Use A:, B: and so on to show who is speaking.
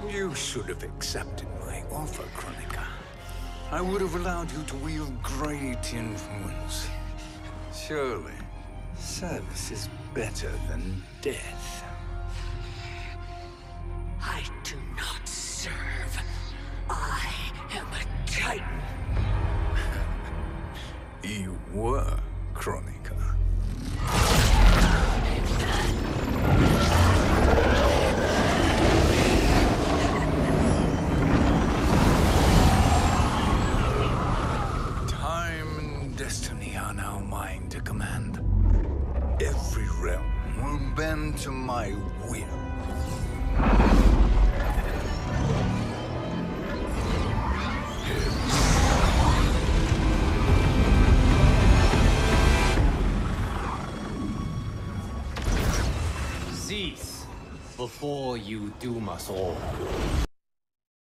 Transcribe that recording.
A: You should have accepted my offer, Chronica. I would have allowed you to wield great influence. Surely, service is better than death.
B: I do not serve. I am a Titan.
A: You were, Chronica. Time and destiny are now mine to command. Every realm will bend to my will.
C: Cease before you doom us all.